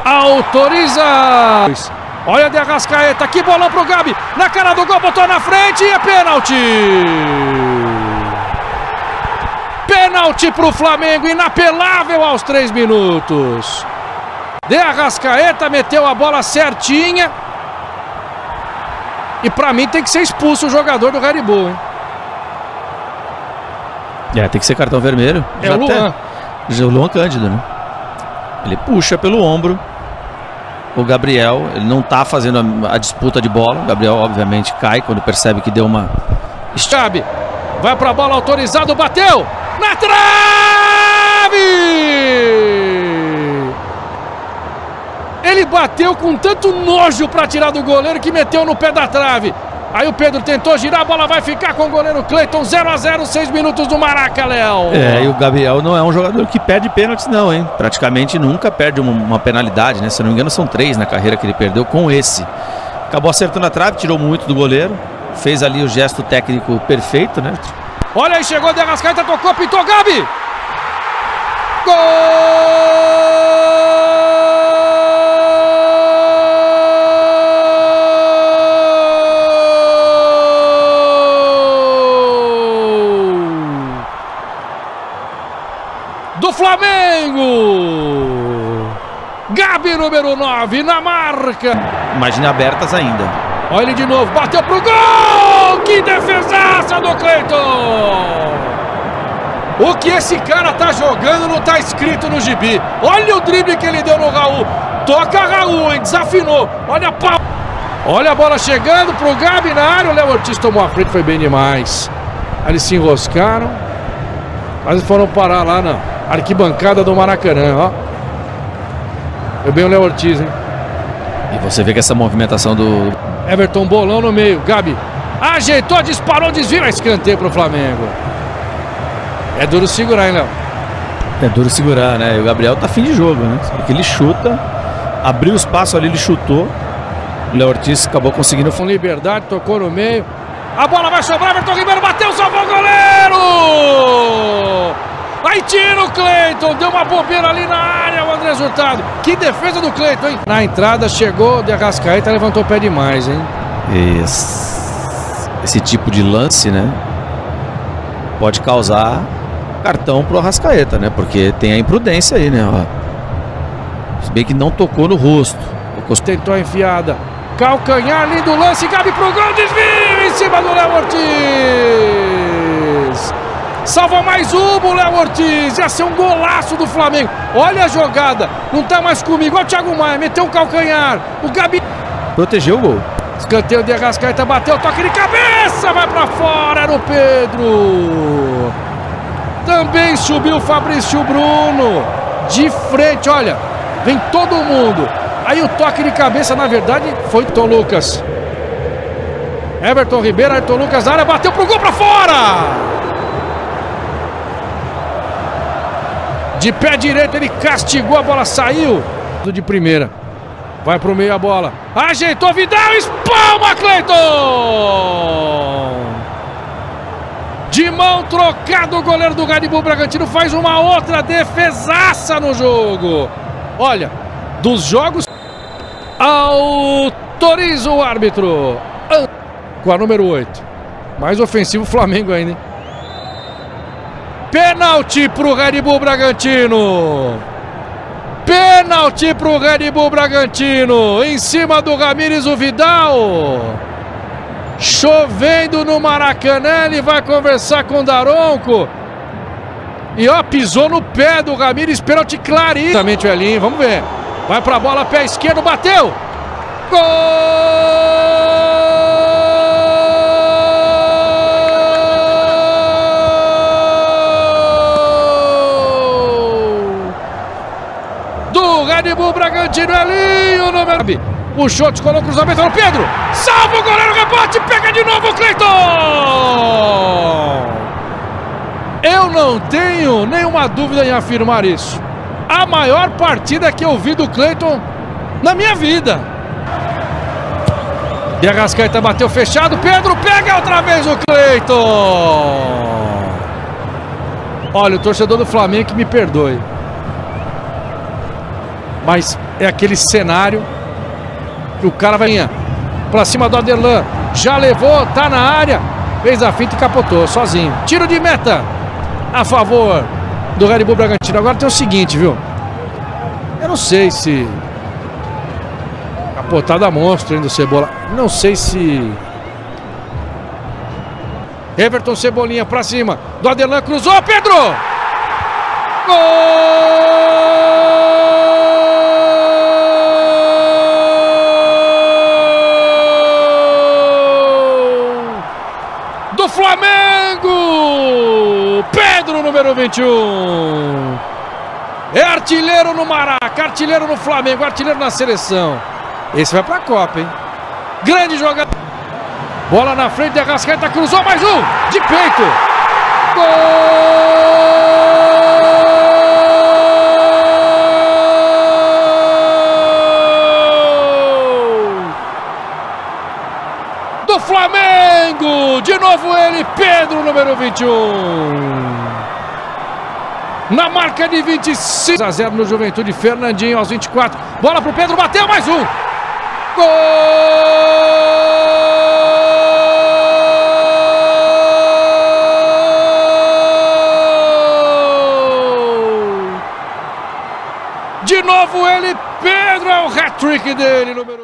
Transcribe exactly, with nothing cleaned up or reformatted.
Autoriza. Olha de Arrascaeta, que bolão pro Gabi. Na cara do gol, botou na frente e é pênalti. Pênalti pro Flamengo, inapelável aos três minutos. De Arrascaeta meteu a bola certinha. E pra mim tem que ser expulso o jogador do Red Bull, hein? É, tem que ser cartão vermelho. É o Luan. Já o Luan Cândido, né? Ele puxa pelo ombro o Gabriel. Ele não tá fazendo a, a disputa de bola. O Gabriel, obviamente, cai quando percebe que deu uma... Chabe, vai pra bola, autorizado, bateu! Na trave! Ele bateu com tanto nojo pra tirar do goleiro que meteu no pé da trave. Aí o Pedro tentou girar, a bola vai ficar com o goleiro Cleiton. Zero a zero, seis minutos do Maraca, Léo. É, e o Gabriel não é um jogador que perde pênaltis não, hein? Praticamente nunca perde uma, uma penalidade, né? Se eu não me engano são três na carreira que ele perdeu com esse. Acabou acertando a trave, tirou muito do goleiro. Fez ali o gesto técnico perfeito, né? Olha aí, chegou de Arrascaeta, tocou, pintou, Gabi! Gol! Do Flamengo! Gabi, número nove, na marca. Imagina abertas ainda. Olha ele de novo, bateu pro gol! Que defesaça do Cleiton! O que esse cara tá jogando não tá escrito no gibi. Olha o drible que ele deu no Raul. Toca Raul, hein? Desafinou. Olha a pau. Olha a bola chegando pro Gabi na área. O Léo Ortiz tomou a frente, foi bem demais. Aí eles se enroscaram. Mas foram parar lá na arquibancada do Maracanã, ó. Foi bem o Léo Ortiz, hein? E você vê que essa movimentação do... Everton, bolão no meio, Gabi ajeitou, disparou, desvio, escanteio pro Flamengo. É duro segurar, hein, Léo? É duro segurar, né? E o Gabriel tá fim de jogo, né? Porque ele chuta, abriu o espaço ali, ele chutou. O Léo Ortiz acabou conseguindo... Com liberdade, tocou no meio. A bola vai sobrar, Everton Ribeiro bateu, salvou o goleiro! Aí tira o Cleiton, deu uma bobeira ali na área, o André Hurtado. Que defesa do Cleiton, hein? Na entrada chegou de Arrascaeta, levantou o pé demais, hein? Esse, esse tipo de lance, né? Pode causar cartão pro Arrascaeta, né? Porque tem a imprudência aí, né? Ó. Se bem que não tocou no rosto. Tentou a enfiada. Calcanhar, lindo lance, Gabi pro gol, desvio em cima do Léo Ortiz. Salva mais uma o Léo Ortiz. Ia ser um golaço do Flamengo. Olha a jogada. Não tá mais comigo. Olha o Thiago Maia. Meteu um calcanhar. O Gabi protegeu o gol. Escanteio de Arrascaeta. Bateu. Toque de cabeça. Vai pra fora. Era o Pedro. Também subiu o Fabrício Bruno. De frente. Olha. Vem todo mundo. Aí o toque de cabeça, na verdade, foi Tom Lucas. Everton Ribeiro. Ayrton Lucas na área. Bateu pro gol pra fora. De pé direito ele castigou, a bola saiu de primeira. Vai pro meio a bola. Ajeitou Vidal, espalma Cleiton! De mão trocada o goleiro do Red Bull Bragantino faz uma outra defesaça no jogo. Olha, dos jogos autoriza o árbitro. Com a número oito. Mais ofensivo o Flamengo ainda, hein? Pênalti pro Red Bull Bragantino. Pênalti pro Red Bull Bragantino. Em cima do Ramires, o Vidal. Chovendo no Maracanã. Ele vai conversar com o Daronco. E ó, pisou no pé do Ramires. Pênalti claríssimo. Exatamente o Elinho, vamos ver. Vai pra bola, pé esquerdo, bateu. Gol! Red Bull Bragantino, Elinho, número... Puxou, descolou o cruzamento no Pedro. Salva o goleiro, rebote, pega de novo o Cleiton. Eu não tenho nenhuma dúvida em afirmar isso. A maior partida que eu vi do Cleiton na minha vida. E a Arrascaeta bateu fechado, Pedro pega outra vez o Cleiton. Olha, o torcedor do Flamengo que me perdoe. Mas é aquele cenário que o cara vai pra cima do Aderlan. Já levou, tá na área. Fez a finta e capotou sozinho. Tiro de meta a favor do Red Bull Bragantino. Agora tem o seguinte, viu? Eu não sei se... Capotada monstro, hein, do Cebola. Não sei se... Everton Cebolinha pra cima do Aderlan, cruzou, Pedro! Gol! Do Flamengo! Pedro, número vinte e um. É artilheiro no Maraca, artilheiro no Flamengo, artilheiro na seleção. Esse vai pra Copa, hein? Grande jogada. Bola na frente, de Arrascaeta, cruzou, mais um! De peito! Gol! Do Flamengo! De novo ele, Pedro, número vinte e um. Na marca de vinte e seis a zero no Juventude, Fernandinho aos vinte e quatro. Bola pro Pedro, bateu, mais um! Gol! De novo ele, Pedro, é o hat-trick dele, número